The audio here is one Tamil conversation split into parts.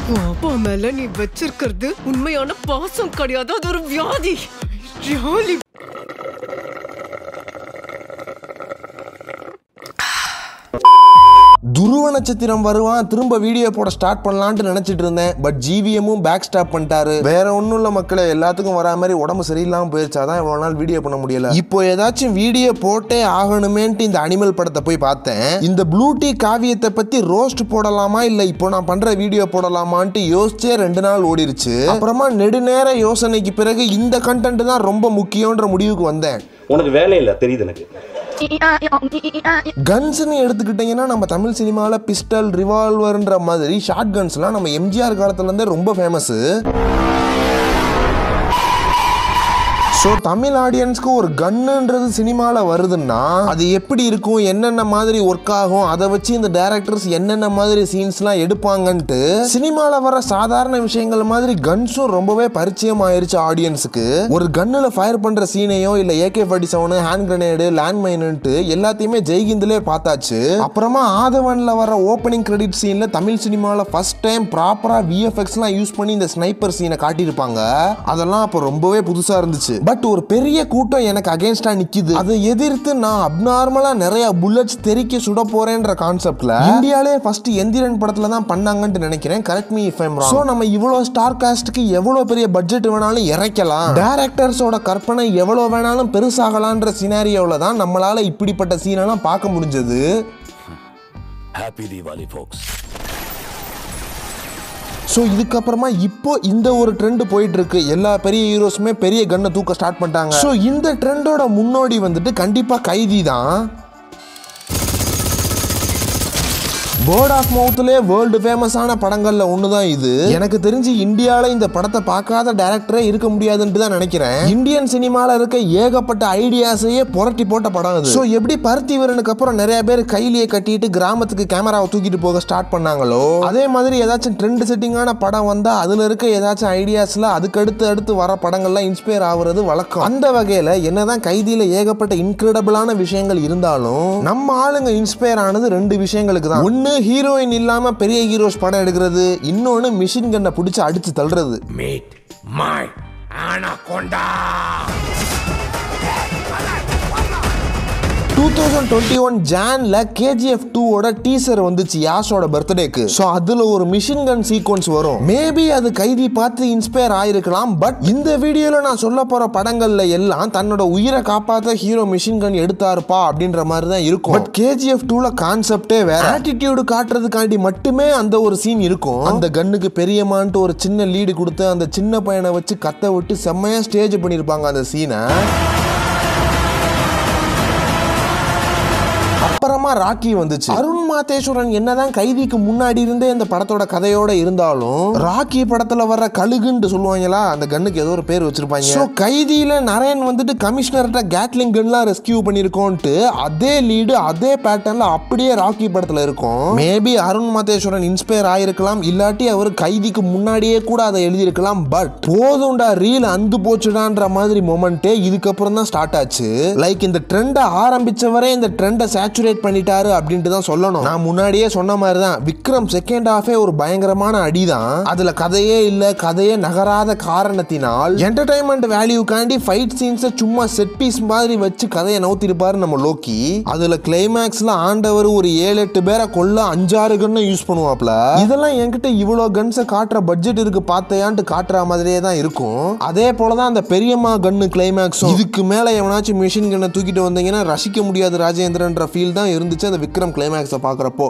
அப்பா மேல நீ வச்சிருக்கிறது உண்மையான பாசம் கிடையாது, அது ஒரு வியாதி. துருவ நட்சத்திரம் வருவான், திரும்ப வீடியோ போட ஸ்டார்ட் பண்ணலான்ட்டு நினைச்சிட்டு இருந்தேன். பட் ஜிவிஎம்மும் பேக் ஸ்டாப் பண்ணிட்டாரு. வேற ஒன்றும் இல்லை மக்களே, எல்லாத்துக்கும் வரா மாதிரி உடம்பு சரியில்லாமல் போயிருச்சாதான் இவ்வளோ நாள் வீடியோ பண்ண முடியல. இப்போ ஏதாச்சும் வீடியோ போட்டே ஆகணுமேன்ட்டு இந்த அனிமல் படத்தை போய் பார்த்தேன். இந்த ப்ளூ டீ காவியத்தை பத்தி ரோஸ்ட் போடலாமா இல்லை இப்போ நான் பண்ற வீடியோ போடலாமான்ட்டு யோசிச்சே 2 நாள் ஓடிருச்சு. அப்புறமா நெடுநேர யோசனைக்கு பிறகு இந்த கண்டென்ட் தான் ரொம்ப முக்கியன்ற முடிவுக்கு வந்தேன். உனக்கு வேலை இல்லை தெரியுது எனக்கு. கன்ஸ்ன்னு எடுத்துக்கிட்டீங்கன்னா நம்ம தமிழ் சினிமாவில் பிஸ்டல், ரிவால்வர்ன்ற மாதிரி ஷார்ட் கன்ஸ்லாம் நம்ம எம்ஜிஆர் காலத்துலேருந்தே ரொம்ப ஃபேமஸ். ஸோ தமிழ் ஆடியன்ஸ்க்கு ஒரு கன்னுன்றது சினிமாவில் வருதுன்னா அது எப்படி இருக்கும், என்னென்ன மாதிரி ஒர்க் ஆகும், அதை வச்சு இந்த டைரக்டர்ஸ் என்னென்ன மாதிரி சீன்ஸ்லாம் எடுப்பாங்கன்ட்டு சினிமாவில் வர சாதாரண விஷயங்கள் மாதிரி கன்ஸும் ரொம்பவே பரிச்சயம் ஆயிருச்சு ஆடியன்ஸுக்கு. ஒரு கன்னில் ஃபயர் பண்ணுற சீனையோ இல்லை AK-47, ஹேண்ட் கிரனேடு, லேண்ட் மைனுன்ட்டு எல்லாத்தையுமே ஜெய்ஹிந்திலே பார்த்தாச்சு. அப்புறமா ஆதவனில் வர ஓப்பனிங் கிரெடிட் சீனில் தமிழ் சினிமாவில் ஃபர்ஸ்ட் டைம் ப்ராப்பராக VFXலாம் யூஸ் பண்ணி இந்த ஸ்னைப்பர் சீனை காட்டியிருப்பாங்க. அதெல்லாம் அப்போ ரொம்பவே புதுசாக இருந்துச்சு. பட் ஒரு பெரிய கூட்டம் எனக்கு அகைன்ஸ்டா நிக்குது. அதை எதிர்த்து நான் அப்நார்மலா நிறைய புல்லட்ஸ் தெறிக்க சுட போறேன்ற கான்செப்ட்ல இந்தியாலே ஃபர்ஸ்ட் எந்திரன் படத்துல தான் பண்ணாங்கன்னு நினைக்கிறேன். Correct me if I am wrong. So நம்ம இவ்வளவு ஸ்டார் காஸ்ட்க்கு எவ்வளவு பெரிய பட்ஜெட் வேணாலும் இறக்கலாம், டைரக்டர்ஸோட கற்பனை எவ்வளவு வேணாலும் பெருசாகலான்ற சினாரியோல தான் நம்மளால இப்படிப்பட்ட சீனெல்லாம் பார்க்க முடிஞ்சது. Happy Deepavali folks. ஸோ இதுக்கப்புறமா இப்போ இந்த ஒரு ட்ரெண்ட் போயிட்டு இருக்கு. எல்லா பெரிய ஹீரோஸுமே பெரிய கன்னை தூக்க ஸ்டார்ட் பண்ணிட்டாங்க. ஸோ இந்த ட்ரெண்டோட முன்னோடி வந்துட்டு கண்டிப்பா கைதி தான். வேர்ட் ஆஃப் மவுத்லேயே வேர்ல்டு ஃபேமஸான படங்கள்ல ஒன்று தான் இது. எனக்கு தெரிஞ்சு இந்தியாவில் இந்த படத்தை பார்க்காத டைரக்டரே இருக்க முடியாதுன்னு தான் நினைக்கிறேன். இந்தியன் சினிமாவில் இருக்க ஏகப்பட்ட ஐடியாஸையே புரட்டி போட்ட படம் அது. ஸோ எப்படி பருத்தி வீரனுக்கு அப்புறம் நிறைய பேர் கையிலேயே கட்டிட்டு கிராமத்துக்கு கேமராவை தூக்கிட்டு போக ஸ்டார்ட் பண்ணாங்களோ, அதே மாதிரி ஏதாச்சும் ட்ரெண்ட் செட்டிங்கான படம் வந்தால் அதில் இருக்க ஏதாச்சும் ஐடியாஸில் அடுத்து வர படங்கள்லாம் இன்ஸ்பயர் ஆகுறது வழக்கம். அந்த வகையில் என்னதான் கைதியில் ஏகப்பட்ட இன்கிரெடிபிளான விஷயங்கள் இருந்தாலும் நம்ம ஆளுங்க இன்ஸ்பயர் ஆனது 2 விஷயங்களுக்கு தான். ஒன்று ஹீரோயின் இல்லாம பெரிய ஹீரோஸ் படம் எடுக்கிறது, இன்னொன்னு மிஷின் கன்னை பிடிச்சு அடிச்சு தள்ளுறது. Meet my anaconda. 2021 ஜான்ல KGF 2ஓட டீசர் வந்துச்சு யாஷோட பர்த்டேக்கு. ஸோ அதுல ஒரு மிஷின் கன் சீக்வன்ஸ் வரும். மேபி அது கைதி பார்த்து இன்ஸ்பயர் ஆயிருக்கலாம். பட் இந்த வீடியோல நான் சொல்ல போற படங்கள்ல எல்லாம் தன்னோட உயிரை காப்பாற்ற ஹீரோ மிஷின் கன் எடுத்தாருப்பா அப்படின்ற மாதிரி தான் இருக்கும். பட் KGF 2ல கான்செப்டே வேற. ஆட்டிடியூடு காட்டுறதுக்காண்டி மட்டுமே அந்த ஒரு சீன் இருக்கும். அந்த கன்னுக்கு பெரியமான்ட்டு ஒரு சின்ன லீடு கொடுத்து அந்த சின்ன பையனை வச்சு கத்த விட்டு செம்மையா ஸ்டேஜ் பண்ணிருப்பாங்க அந்த சீனை. அப்புறமா ராக்கி வந்துச்சு. அருண் மாதேஸ்வரன் என்னதான் கைதிக்கு முன்னாடி இருந்தே இந்த படத்தோட கதையோட இருந்தாலும் ராக்கி படத்துல வர்ற கழுகுன்னு சொல்லுவாங்களா, அந்த கன்னுக்கு ஏதோ ஒரு பேர் வச்சிருப்பாங்க. சோ கைதியில நரேன் வந்துட்டு கமிஷனர்ட்ட கேட்லிங் கன்லாம் ரெஸ்கியூ பண்ணிருக்கோன்ட்டு அதே லீடு அதே பேட்டர்ன்ல அப்படியே ராக்கி படத்துல இருக்கும். மேபி அருண் மாதேஸ்வரன் இன்ஸ்பயர் ஆயிருக்கலாம், இல்லாட்டி அவர் கைதிக்கு முன்னாடியே கூட அதை எழுதியிருக்கலாம். பட் போதும்டா ரீல் அந்து போச்சுடான்ற மாதிரி மொமெண்டே இதுக்கப்புறம் தான் ஸ்டார்ட் ஆச்சு. லைக் இந்த ட்ரெண்டை ஆரம்பிச்சவரே இந்த ட்ரெண்டை சேச்சுரேட் பண்ணிட்டாரு அப்படின்ட்டு தான் சொல்லணும். நான் முன்னாடியே சொன்ன மாதிரி தான் விக்ரம் செகண்ட் ஹாஃபே ஒரு பயங்கரமான அடிதான். அதுல கதையே இல்ல, கதையே நகராத காரணத்தினால் என்டர்டைன்மெண்ட் வேல்யூக்காண்டி ஃபைட் சீன்ஸை சும்மா செட் பீஸ் மாதிரி வச்சு கதையை நவுத்திருப்பாரு நம்ம லோக்கி. அதுல கிளைமேக்ஸ்ல ஆண்டவர் ஒரு 7-8 பேரை கொல்ல 5-6 கன்னை யூஸ் பண்ணுவாப்ல. இதெல்லாம் என்கிட்ட இவ்வளோ கன்ஸை காட்டுற பட்ஜெட் இருக்கு பார்த்தையான்ட்டு காட்டுற மாதிரியே தான் இருக்கும். அதே போலதான் அந்த பெரியம்மா கன்னு கிளைமேக்ஸும். இதுக்கு மேல எவனாச்சும் மிஷின் கன்னை தூக்கிட்டு வந்தீங்கன்னா ரசிக்க முடியாது ராஜேந்திரன்ற ஃபீல் தான் இருந்துச்சு அந்த விக்ரம் கிளைமேக்ஸை பார்க்குறப்போ.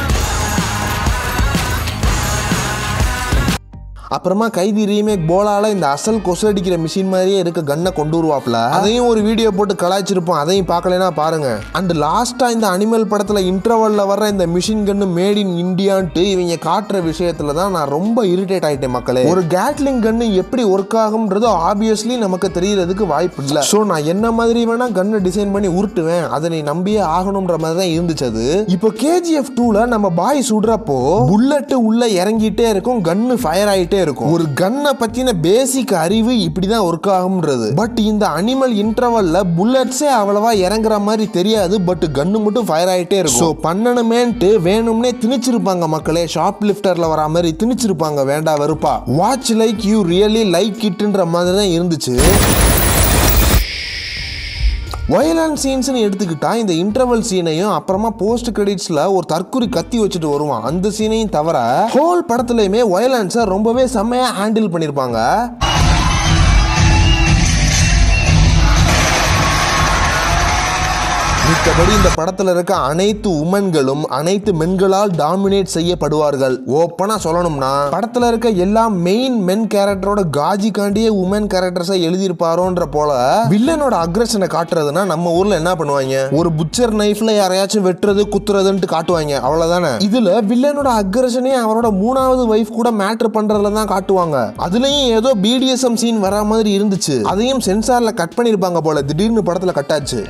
அப்புறமா கைதி ரீமேக் போலால இந்த அசல் கொசடிக்கிற மிஷின் மாதிரியே இருக்க கன்னை கொண்டு வருவாப்ல. அதையும் ஒரு வீடியோ போட்டு கலாய்ச்சிருப்போம், அதையும் பார்க்கலனா பாருங்க. அண்ட் லாஸ்டா இந்த அனிமல் படத்துல இன்டர்வல்ல வர்ற இந்த மிஷின் கன்னு மேட் இன் இந்தியான்ட்டு இவங்க காட்டுற விஷயத்துல தான் நான் ரொம்ப இரிட்டேட் ஆயிட்டேன் மக்களே. ஒரு கேட்லிங் கன்னு எப்படி ஒர்க் ஆகும்ன்றது ஆப்வியஸ்லி நமக்கு தெரியறதுக்கு வாய்ப்பு இல்லை. ஸோ நான் என்ன மாதிரி வேணா கன்னை டிசைன் பண்ணி உருட்டுவேன், அதை நீ நம்பியே ஆகணும்ன்ற மாதிரி தான் இருந்துச்சு அது. இப்போ KGF 2ல நம்ம பாய் சுடுறப்போ புல்லட் உள்ள இறங்கிட்டே இருக்கும், கன்னு ஃபயர் ஆயிட்டே இருக்கும். ஒரு கன்னை பத்தின பேசிக் அறிவு இப்படிதான் ஒர்க் ஆகும்ன்றது. பட் இந்த அனிமல் இன்டர்வல்ல புல்லட்ஸே அவ்வளவா இறங்குற மாதிரி தெரியாது. பட் கன்னு மட்டும் ஃபயர் ஆயிட்டே இருக்கும். சோ பண்ணணுமேன்ட்டு வேணும்னே திணிச்சிருப்பாங்க மக்களே. ஷாப் லிஃப்டர்ல வர மாதிரி திணிச்சிருப்பாங்க வேண்டா வெறுப்பா. Watch like you really like இட்ன்ற மாதிரி தான் இருந்துச்சு. வயலன்ட் சீன்ஸ்னு எடுத்துக்கிட்டா இந்த இன்டர்வல் சீனையும் அப்புறமா போஸ்ட் கிரெடிட்ஸ்ல ஒரு தற்குறி கத்தி வச்சுட்டு வருவான், அந்த சீனையும் தவிர ஹோல் படத்துலயுமே வயலன்ஸை ரொம்பவே செம்மையா ஹேண்டில் பண்ணிருப்பாங்க. மித்தபடி இந்த படத்துல இருக்க அனைத்து உமன்களும் அனைத்து மென்களால் டாமினேட் செய்யப்படுவார்கள். ஓப்பனா சொல்லணும்னா படத்துல இருக்க எல்லா மெயின் மென் கேரக்டரோட காஜிக்காண்டியே உமன் கேரக்டர்ஸை எழுதியிருப்பாரோன்ற போல வில்லனோட அக்ரஷனை காட்டுறதுன்னா நம்ம ஊர்ல என்ன பண்ணுவாங்க, ஒரு புச்சர் நைஃப்ல யாரையாச்சும் வெட்டுறது குத்துறதுன்ட்டு காட்டுவாங்க, அவ்வளவுதானே. இதுல வில்லனோட அக்ரஷனே அவரோட 3வது வைஃப் கூட மேட்டர் பண்றதுல தான் காட்டுவாங்க. அதுலயும் ஏதோ BDSM சீன் வர மாதிரி இருந்துச்சு. அதையும் சென்சார்ல கட் பண்ணிருப்பாங்க போல. திடீர்னு படத்துல கட்டாச்சு.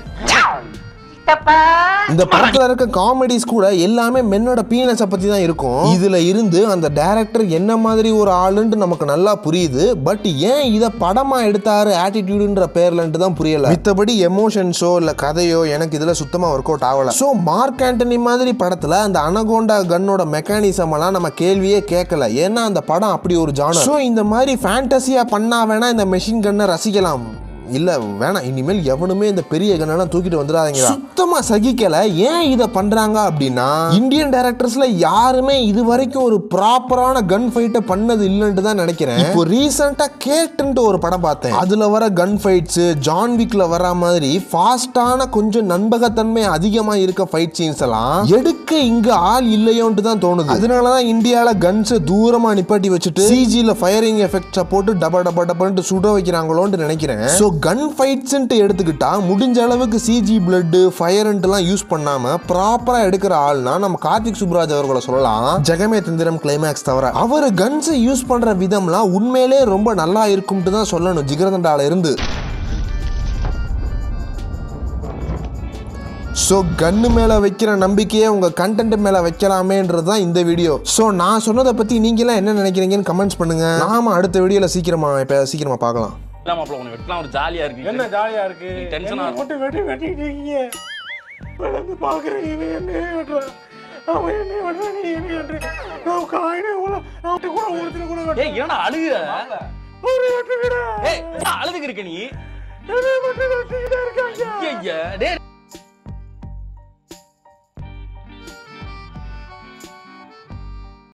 இந்த படத்துல இருக்க காமெடிஸ் கூட எல்லாமே மென்னோட பீனஸை பத்தி தான் இருக்கும். இதுல இருந்து அந்த டைரக்டர் என்ன மாதிரி ஒரு ஆளுன்னு நமக்கு நல்லா புரியுது. பட் ஏன் இத படமா எடுத்தாரு ஆட்டிடியூடுன்ற பேர்லன்ட்டு தான் புரியல. மித்தபடி எமோஷன்ஸோ இல்ல கதையோ எனக்கு இதுல சுத்தமா ஒர்க் அவுட் ஆகல. சோ மார்க் ஆண்டனி மாதிரி படத்துல அந்த அனகோண்டா கன்னோட மெக்கானிசம் எல்லாம் நம்ம கேள்வியே கேட்கல. ஏன்னா அந்த படம் அப்படி ஒரு ஜானர். சோ இந்த மாதிரி ஃபேண்டசியா பண்ணா வேணா இந்த மெஷின் கன்னை ரசிக்கலாம். இல்ல வேணாம், இனிமேல் எவனுமே இந்த பெரிய கன்னெல்லாம் தூக்கிட்டு வந்துடாதீங்க. சுத்தமா சகிக்கல. ஏன் இதை பண்றாங்க அப்படின்னா இந்தியன் டைரக்டர்ஸ்ல யாருமே இது வரைக்கும் ஒரு ப்ராப்பரான கன் ஃபைட்டை பண்ணது இல்லைன்னு தான் நினைக்கிறேன். இப்போ ரீசெண்டா கேட்டுன்ட்டு ஒரு படம் பார்த்தேன். அதுல வர கன் ஃபைட்ஸ் ஜான் விக்ல வர மாதிரி ஃபாஸ்டான கொஞ்சம் நண்பகத்தன்மை அதிகமா இருக்க ஃபைட் சீன்ஸ் எல்லாம் எடுக்க இங்க ஆள் இல்லையோன்ட்டு தான் தோணுது. அதனாலதான் இந்தியால கன்ஸ் தூரமா நிப்பாட்டி வச்சுட்டு சிஜில ஃபயரிங் எஃபெக்ட்ஸை போட்டு டப டப டபன்ட்டு சுட வைக்கிறாங்களோன்னு நினைக்கிறேன். கன் ஃபைட்ஸ்ன்ட்டு எடுத்துக்கிட்டா முடிஞ்ச அளவுக்கு சிஜி பிளட் ஃபயர்ன்ட்டுலாம் யூஸ் பண்ணாம ப்ராப்பரா எடுக்கிற ஆள்னா நம்ம கார்த்திக் சுப்ராஜ் அவர்களை சொல்லலாம். ஜெகமே தந்திரம் கிளைமேக்ஸ் தவிர அவர் கன்ஸை யூஸ் பண்ற விதம்லாம் உண்மையிலே ரொம்ப நல்லா இருக்கும்ட்டு தான் சொல்லணும் ஜிகர்தண்டால இருந்து. ஸோ கன்னு மேலே வைக்கிற நம்பிக்கையை உங்கள் கண்டென்ட் மேலே வைக்கலாமேன்றது தான் இந்த வீடியோ. ஸோ நான் சொன்னதை பற்றி நீங்களாம் என்ன நினைக்கிறீங்கன்னு கமெண்ட்ஸ் பண்ணுங்க. நாம அடுத்த வீடியோவில் சீக்கிரமா பார்க்கலாம். ஒரு ஜாலியா இருக்கு. என்ன ஜாலியா இருக்கு? டென்ஷனா மட்டும் வெட்டிட்டீங்க. வந்து பாக்குறீங்க என்ன வெட்றா. அவன் என்ன வெட்றா நீ என்ன வெட்ற. நான் காயினே கூட ஒருத்தர கூட வெட்ற. ஏய் என்னடா அழுகுற? ஒரு வெட்றடா. ஏய் அழுதுக்கு இருக்க நீ. என்ன வெட்றடா இருக்காங்க. ஐயா டேய்